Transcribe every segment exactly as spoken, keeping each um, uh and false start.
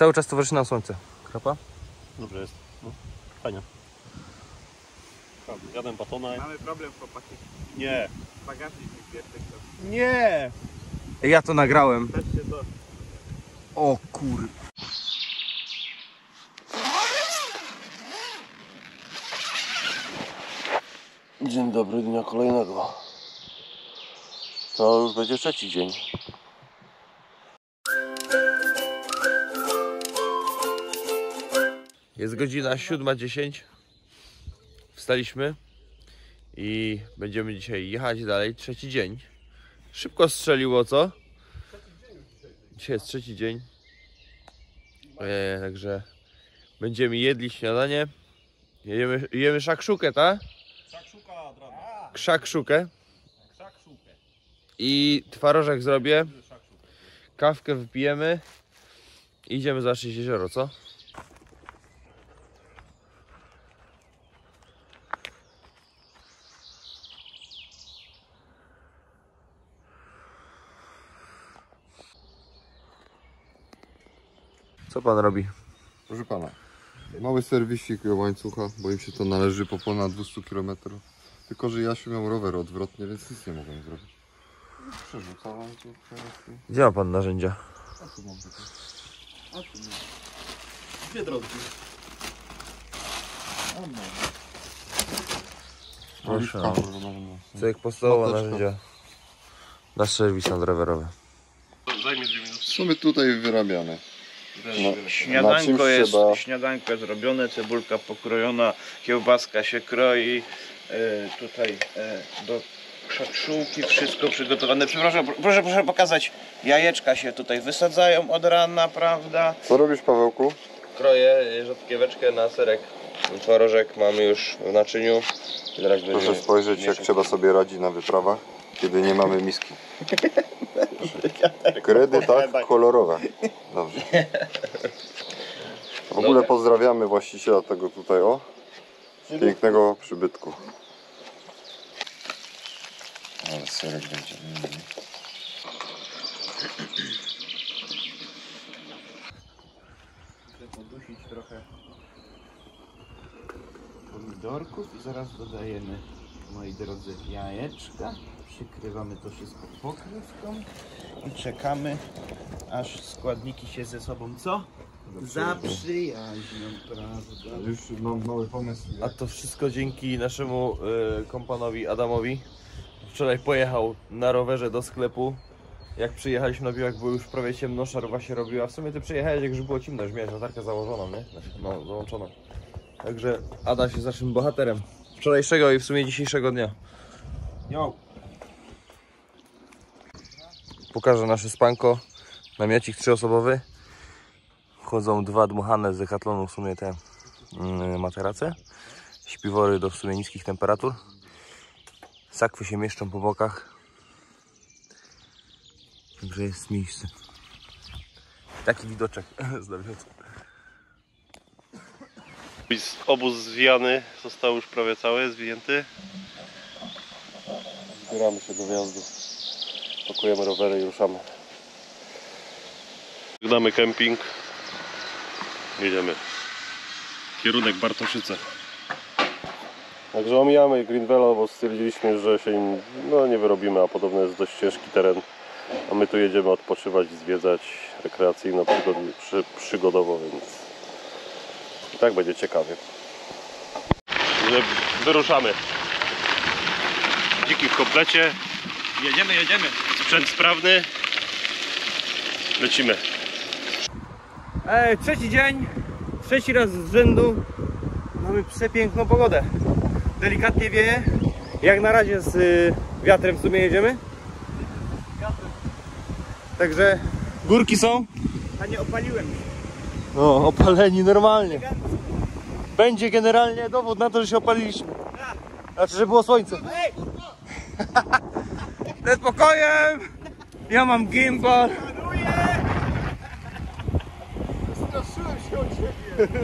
Cały czas towarzyszy nam słońce. Krapa? Dobrze jest. No, fajnie. Jadłem batona. Mamy problem, chłopaki. Nie. Bagażnik mi pierwszy. Nie. Ja to nagrałem. Patrzcie to. O kur... Dzień dobry, dnia kolejnego. To już będzie trzeci dzień. Jest godzina siódma dziesięć. Wstaliśmy i będziemy dzisiaj jechać dalej. Trzeci dzień. Szybko strzeliło, co? Dzisiaj jest trzeci dzień. E, także będziemy jedli śniadanie. Jemy, jemy szakszukę, tak? Krzakszukę. I twarożek zrobię. Kawkę wypijemy. I idziemy zobaczyć jezioro, co? Co pan robi? Proszę pana, mały serwisik łańcucha, bo im się to należy po ponad dwieście kilometrów. Tylko że Jasiu miał rower odwrotnie, więc nic nie mogłem zrobić. Przerzucam łańcuch. Gdzie ma pan narzędzia? A tu mam takie. A tu mam. Dwie drogi. Proszę. Co jak podstawowe narzędzia na serwis rowerowy. Zajmie dwie minuty. Co my tutaj wyrabiamy? No, śniadanko, jest, trzeba... śniadanko jest robione, cebulka pokrojona, kiełbaska się kroi, yy, tutaj yy, do szakszułki wszystko przygotowane. Przepraszam, proszę, proszę pokazać, jajeczka się tutaj wysadzają od rana, prawda? Co robisz, Pawełku? Kroję rzodkieweczkę na serek. Twarożek mamy już w naczyniu. Teraz Proszę spojrzeć, jak trzeba sobie radzić na wyprawach, kiedy nie mamy miski. Kredy tak kolorowe. Dobrze. W ogóle pozdrawiamy właściciela tego tutaj, o, pięknego przybytku. Ale serek będzie. Chcę podusić trochę pomidorków i zaraz dodajemy, moi drodzy, jajeczka. Przykrywamy to wszystko pokrywką i czekamy, aż składniki się ze sobą co? Zaprzyjaźnią, prawda? Już mam mały pomysł. A to wszystko dzięki naszemu y, kompanowi Adamowi. Wczoraj pojechał na rowerze do sklepu. Jak przyjechaliśmy na biwak, było już prawie ciemno, szarwa się robiła. W sumie ty przyjechałeś, jak już było ciemno, już miałeś latarkę założoną, nie? No, załączoną. Także Adaś jest naszym bohaterem wczorajszego i w sumie dzisiejszego dnia. Jo. Pokażę nasze spanko. Namiocik trzyosobowy. Wchodzą dwa dmuchane z Decathlonu w sumie te yy, materace. Śpiwory do w sumie niskich temperatur. Sakwy się mieszczą po bokach. Także jest miejsce. Taki widoczek z namiotu. Obóz zwijany, został już prawie cały, zwijęty. Zbieramy się do wyjazdu. Pakujemy rowery i ruszamy. Żegnamy kemping. Jedziemy. Kierunek Bartoszyce. Także omijamy Greenville, bo stwierdziliśmy, że się im no, nie wyrobimy, a podobno jest dość ciężki teren. A my tu jedziemy odpoczywać, zwiedzać rekreacyjno, przygod przy, przygodowo, więc i tak będzie ciekawie. Wyruszamy. Dziki w komplecie. Jedziemy, jedziemy. Sprzęt sprawny. Lecimy. Ej, trzeci dzień, trzeci raz z rzędu mamy przepiękną pogodę. Delikatnie wieje. Jak na razie z y, wiatrem w sumie jedziemy. Także górki są. A nie opaliłem się. No, opaleni normalnie. Będzie generalnie dowód na to, że się opaliliśmy. Znaczy, że było słońce. Ze spokojem. Ja mam gimbal. Straszyłem się o ciebie.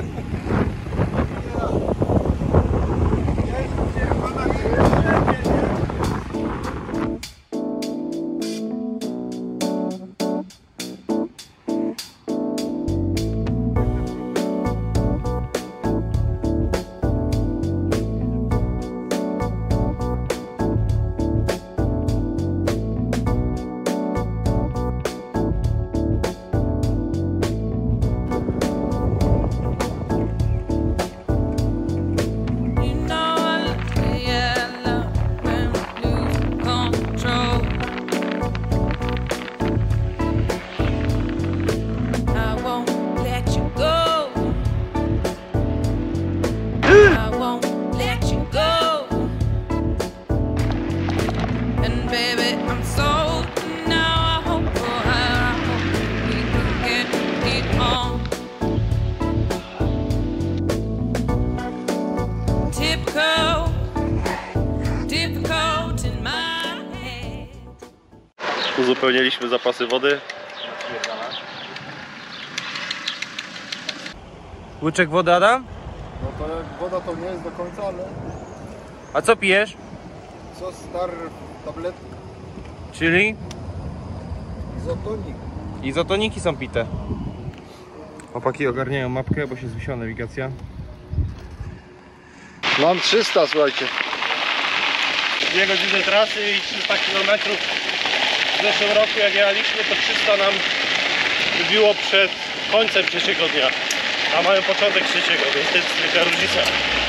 Uzupełniliśmy zapasy wody. Łyczek wody, Adam? No to jak woda to nie jest do końca, ale A co pijesz? sos star tabletki, Czyli? izotonik. Izotoniki są pite. Chłopaki ogarniają mapkę, bo się zwiesiła nawigacja. Mam trzysta, słuchajcie. Dwie godziny trasy i trzysta kilometrów. W zeszłym roku jak jechaliśmy, to trzysta nam wybiło przed końcem trzeciego dnia. A mają początek trzeciego, więc to jest wielka różnica.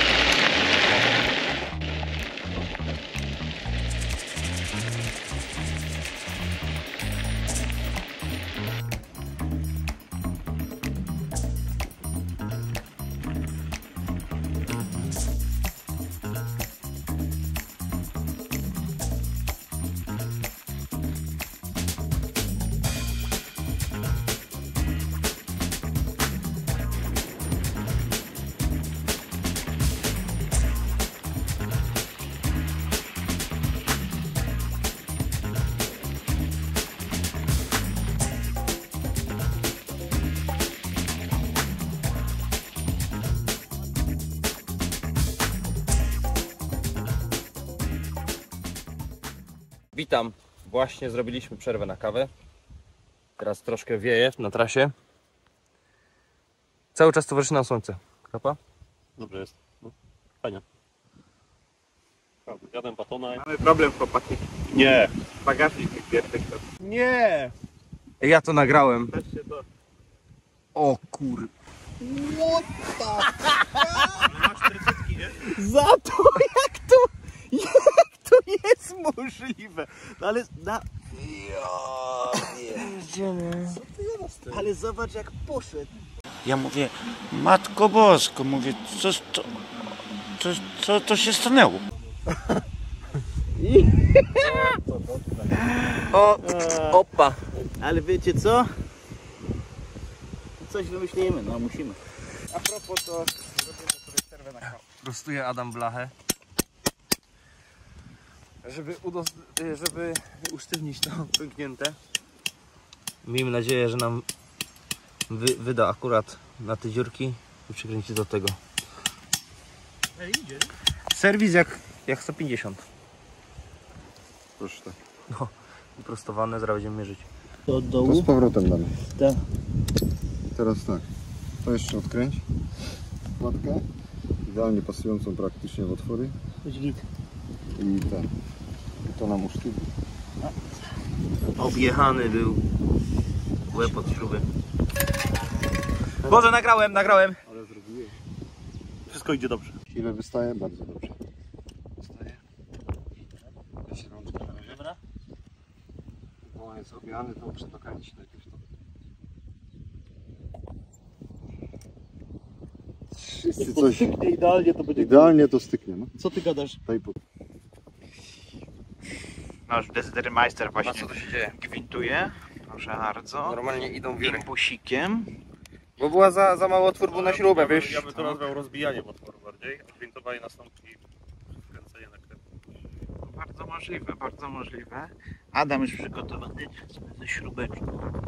Witam. Właśnie zrobiliśmy przerwę na kawę. Teraz troszkę wieje na trasie. Cały czas towarzyszy nam słońce. Kropa? Dobrze jest. No, fajnie. Jadłem batona. Mamy problem, chłopaki. Nie. Bagażnik mi pierwszy. Nie! Ja to nagrałem. Patrzcie to. O kur... Za to, jak to, jak to jest możliwe? No ale na... Ale zobacz jak poszedł. Ja mówię, Matko Bosko, mówię, co to, co, co to się stanęło? O! Opa! Ale wiecie co? Coś wymyślimy, no musimy. A propos to zrobimy sobie przerwę na kawę. Prostuje Adam blachę. Żeby, udos- żeby usztywnić to pęknięte. Miejmy nadzieję, że nam wy wyda akurat na te dziurki i przykręci do tego. Ej, idzie. Serwis jak, jak sto pięćdziesiąt. Proszę tak. No, wyprostowane, zaraz będziemy mierzyć. To od To dołu. z powrotem damy. Tak. Teraz tak. To jeszcze odkręć. Matkę. Idealnie pasującą praktycznie w otwory. Chodź git. I ten. I to nam usztywni. Objechany był łeb od śruby. Boże, nagrałem, nagrałem. Ale zrobiłeś. Wszystko idzie dobrze. Ile wystaje? Bardzo dobrze. Wystaje. Weź rączkę na razie. Dobra. Bo on jest objechany, to muszę dokręcić najpierw to. Wszyscy coś... Idealnie to będzie. Idealnie to styknie, no. Co ty gadasz? Daj po... Nasz Dezydermeister właśnie co tu się dzieje? gwintuje. Proszę bardzo. Normalnie idą wiry. Impusikiem. Bo była za, za mało otwór był na śrubę, ja bym, wiesz? Ja bym to nazwał rozbijanie otworu bardziej, a gwintowanie nastąpi wkręcenie na krew. Bardzo możliwe, bardzo możliwe. Adam już przygotowany ze śrubeczką.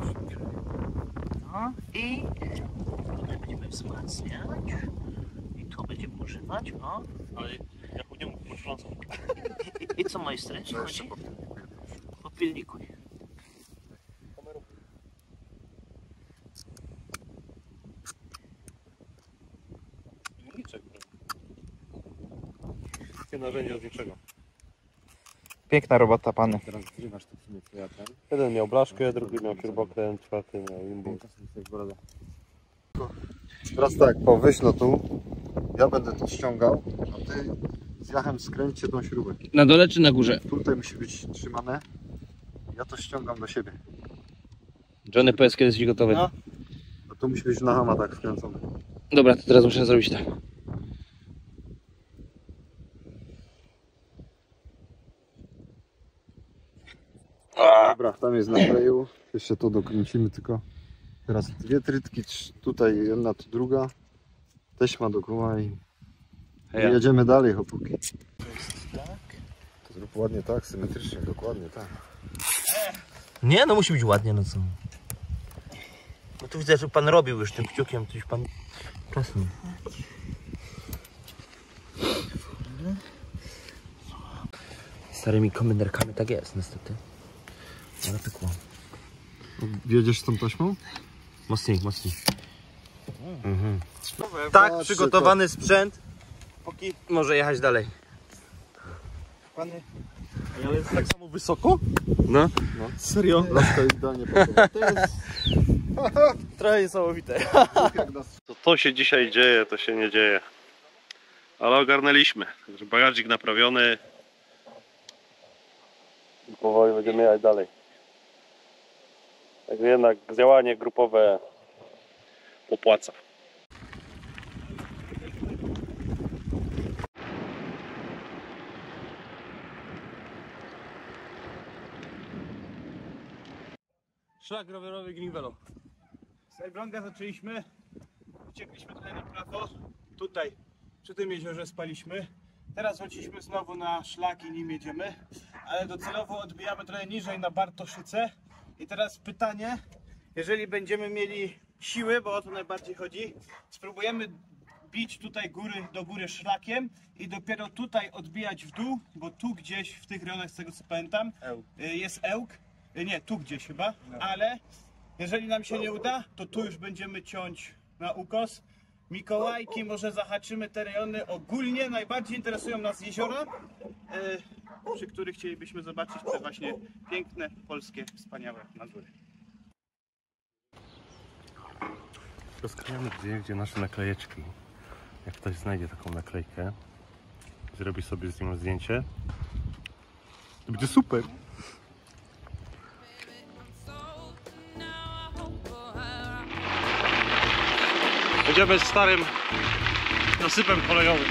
No i tutaj będziemy wzmacniać. I to będziemy używać. O. Ale jak u niemu potrząsą. I, I co majstry? Co chodzi? Popilnikuj. Niczego. Wszystkie narzędzia z niczego. Piękna robota, pany. Teraz zrywasz to w sumie co ja ten. Jeden miał blaszkę, drugi miał śrubokręt, czwarty miał imbus. Teraz tak, po weź no tu. Ja będę to ściągał, a ty z Jachem skręćcie tą śrubę. Na dole czy na górze? Tutaj musi być trzymane. Ja to ściągam do siebie. Johnny P S kiedyś jest gotowy. No. A to musi być na hama tak wkręcone. Dobra, to teraz muszę zrobić tak. Dobra, tam jest na kleju. Jeszcze to dokręcimy tylko. Teraz dwie trytki, trz- tutaj jedna, tu druga. Teśma dookoła i Heja. i jedziemy dalej, chłopaki. To zrób ładnie tak, symetrycznie, dokładnie tak. Nie, no musi być ładnie, no co. No tu widzę, że pan robił już tym kciukiem, coś pan... Czasem. Starymi komenderkami tak jest, niestety. Ale pykło. Wiedziesz z tą taśmą? Mocniej, mocniej. Mhm. Tak, Patrzcie, przygotowany sprzęt. Póki może jechać dalej. Panie, ale jest tak samo wysoko? No. Serio? Laska idealnie podoba. To jest Trochę niesamowite. jak nas... To, to się dzisiaj dzieje, to się nie dzieje. Ale ogarnęliśmy. Także bagażnik naprawiony. I powoli będziemy jechać dalej. Także jednak działanie grupowe opłaca. Szlak rowerowy Green Velo. Z Elbląga zaczęliśmy. Uciekliśmy tutaj na prawo. Tutaj, przy tym jeziorze spaliśmy. Teraz wróciliśmy znowu na szlak i nim jedziemy. Ale docelowo odbijamy trochę niżej na Bartoszyce. I teraz pytanie, jeżeli będziemy mieli siły, bo o to najbardziej chodzi, spróbujemy bić tutaj góry do góry szlakiem i dopiero tutaj odbijać w dół, bo tu gdzieś w tych rejonach, z tego co pamiętam, jest Ełk. Nie, tu gdzieś chyba, ale jeżeli nam się nie uda, to tu już będziemy ciąć na ukos. Mikołajki, może zahaczymy te rejony. Ogólnie najbardziej interesują nas jeziora, e, przy których chcielibyśmy zobaczyć te właśnie piękne, polskie, wspaniałe Mazury. Rozkryjamy gdzie, gdzie nasze naklejeczki. Jak ktoś znajdzie taką naklejkę, zrobi sobie z nią zdjęcie, to będzie super. Jedziemy starym nasypem kolejowym.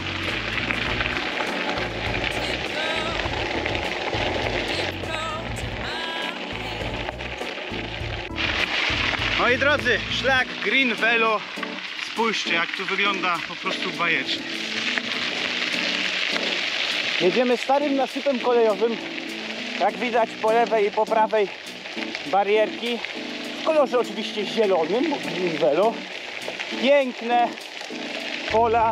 Moi drodzy, szlak Green Velo. Spójrzcie, jak tu wygląda po prostu bajecznie. Jedziemy starym nasypem kolejowym. Jak widać po lewej i po prawej barierki. W kolorze oczywiście zielonym, bo Green Velo. Piękne pola,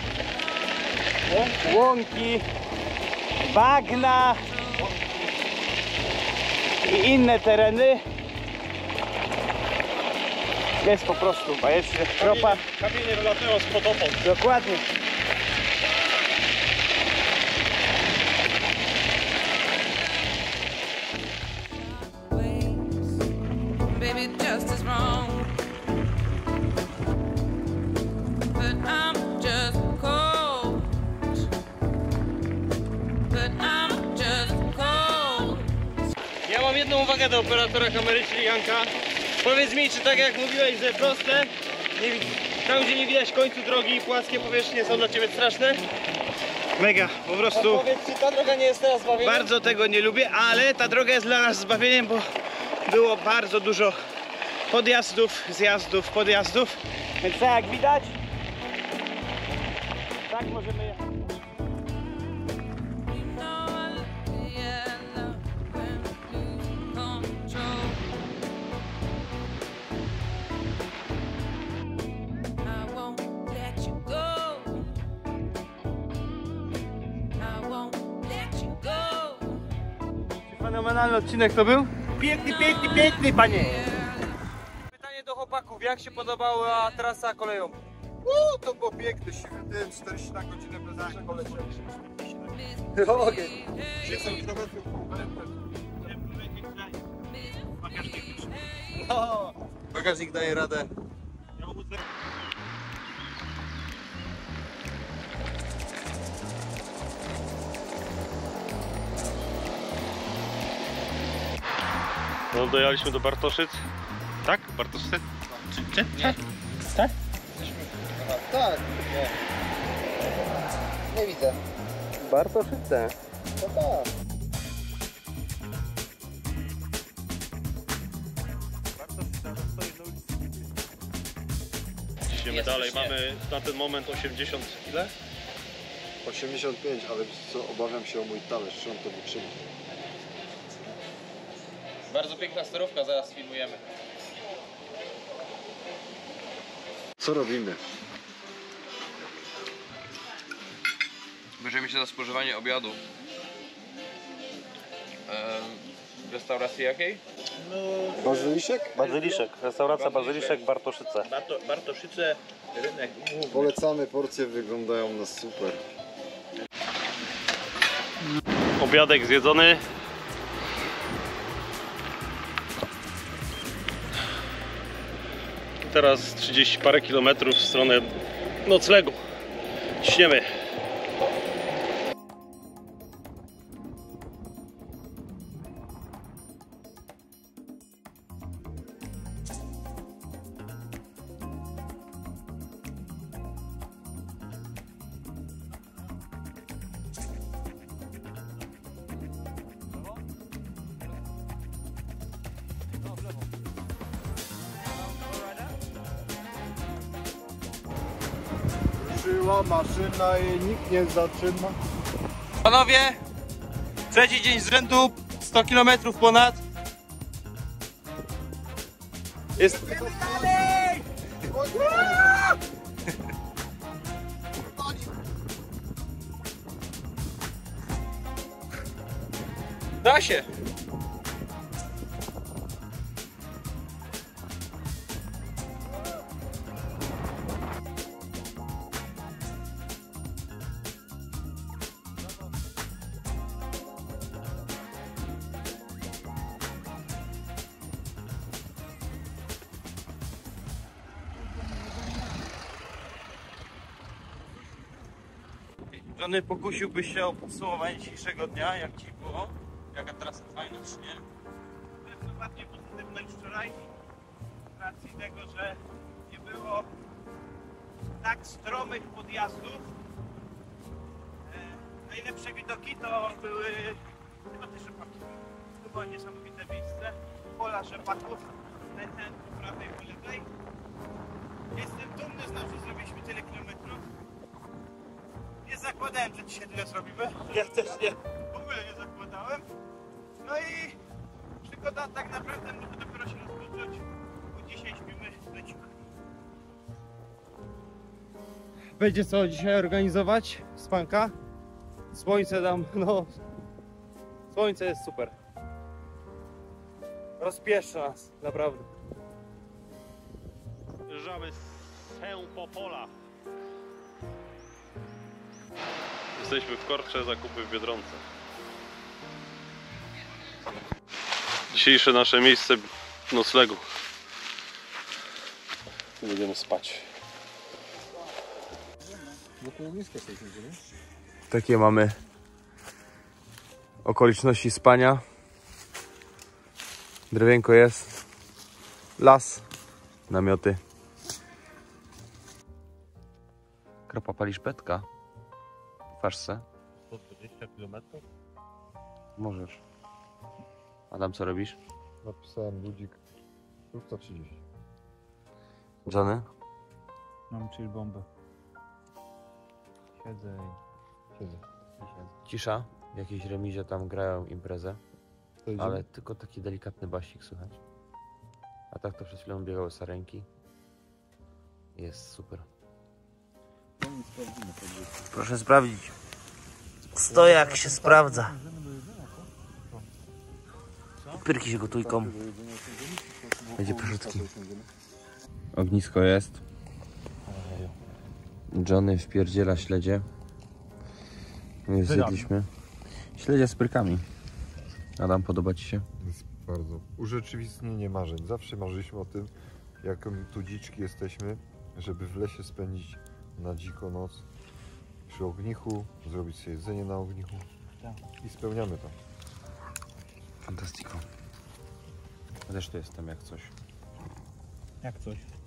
łąki, bagna i inne tereny. Jest po prostu bajecznie. Kropa. Kamienie wylatują z potopą. Dokładnie. Baby, just as wrong. But I'm just cold. But I'm just cold. Ja mam jedną uwagę do operatora kamery, czyli Janka. Powiedz mi, czy tak jak mówiłeś, że proste, nie, tam gdzie nie widać końcu drogi, płaskie powierzchnie są dla Ciebie straszne? Mega, po prostu Powiedz, czy ta droga nie jest teraz zbawieniem? bardzo tego nie lubię, ale ta droga jest dla nas zbawieniem, bo było bardzo dużo podjazdów, zjazdów, podjazdów. Więc tak jak widać, tak możemy jechać. You know I look yellow when you lose control. I won't let you go. I won't let you go. Fenomenalny odcinek to był? Piękny, piękny, piękny, panie! Pytanie do chłopaków, jak się podobała trasa koleją? Uuu, to było piękne, siwy dym, czterdzieści na godzinę bez naszego lecienia. Ogień. trzydzieści kilometrów po No, bagażnik daje radę. No, dojechaliśmy do Bartoszyc. Tak? Bartoszyce? Czy, czy, czy? Tak, nie. Nie widzę. Bartoszyce. To tak. Idziemy dalej, mamy na ten moment osiemdziesiąt ile? osiemdziesiąt pięć, ale wiesz co, obawiam się o mój talerz, czy on to wytrzyma. Bardzo piękna sterówka, zaraz filmujemy. Co robimy? Bierzemy się za spożywanie obiadu. Ehm, w restauracji jakiej? No, Bazyliszek? Bazyliszek, restauracja Bazyliszek, Bartoszyce. Barto, Bartoszyce, rynek główny. Polecamy, porcje wyglądają na super. Obiadek zjedzony. Teraz trzydzieści parę kilometrów w stronę noclegu. Ciśniemy. Ruszyła maszyna i nikt nie zatrzyma. Panowie, trzeci dzień z rzędu, sto kilometrów ponad. Jest... Da się! Żony, pokusiłbyś się o podsumowanie dzisiejszego dnia, jak ci było? Jaka trasa fajna, czy nie? Zdecydowanie pozytywność wczoraj, z racji tego, że nie było tak stromych podjazdów. E, najlepsze widoki to były chyba te rzepaki. To było niesamowite miejsce. Pola rzepaków, ten, ten po prawej, po lewej. Jestem dumny z nas, że zrobiliśmy tyle kilometrów. Nie zakładałem, że dzisiaj tyle zrobimy. Ja też nie. W ogóle nie zakładałem. No i przygoda tak naprawdę może dopiero się rozpocząć, bo dzisiaj śpimy, lecimy. Będzie co dzisiaj organizować? Spanka? Słońce tam, no... Słońce jest super. Rozpieszcza nas, naprawdę. Jeżdżamy się po polach. Jesteśmy w Korcze, zakupy w Biedronce. Dzisiejsze nasze miejsce noclegu. Będziemy spać. Takie mamy okoliczności spania. Drewienko jest. Las. Namioty. Kropa, palisz petka? Waż se. sto dwadzieścia kilometrów? Możesz. Adam, co robisz? Napisałem budzik szósta trzydzieści. Johnny? Mam chill bombę. Siedzę i Siedzę. Cisza. W jakiejś remizie tam grają imprezę. To idziemy? Ale tylko taki delikatny basik słychać. A tak to przed chwilą biegały sarenki. Jest super. Proszę sprawdzić. Stojak się sprawdza. Pyrki się gotujką. Będzie porzutki. Ognisko jest. Johnny wpierdziela śledzie. My już zjedliśmy. Śledzie z pyrkami. Adam, podoba ci się? Jest bardzo urzeczywistnienie marzeń. Zawsze marzyliśmy o tym, jak tu dziczki jesteśmy, żeby w lesie spędzić na dziko noc przy ognichu, zrobić sobie jedzenie na ognichu i spełniamy to. Fantastyko. Ja też tu jestem jak coś. jak coś.